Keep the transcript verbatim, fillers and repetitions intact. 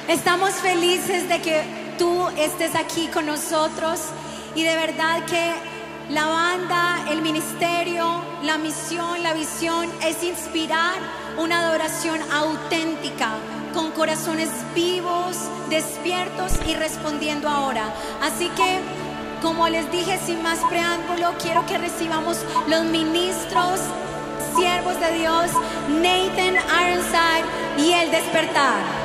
Estamos felices de que tú estés aquí con nosotros y de verdad que la banda, el ministerio, la misión, la visión es inspirar una adoración auténtica con corazones vivos, despiertos y respondiendo ahora. Así que, como les dije, sin más preámbulo, quiero que recibamos los ministros, siervos de Dios, Nathan Ironside y El Despertar.